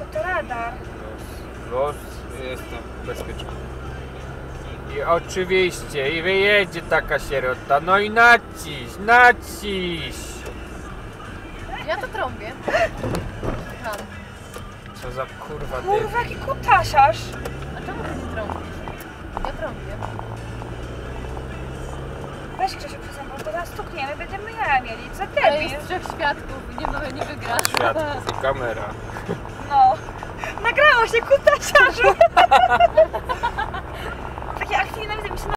to radar. Los, jestem bezpieczny. I oczywiście, i wyjedzie taka sierota. No i naciś, naciś! Ja to trąbię. Mam. Co za kurwa Kurwa, jaki kutasiarz. A czemu ty nie trąbisz? Ja trąbię. Weź Grzesiu przeze mną, to teraz stukniemy, będziemy jaja mieli. Co ty Ale wiesz? jest 3 świadków i nie wygra. świadków i kamera. No. Nagrało się kutasiarzu. Takie akcje nienawidzę, mi się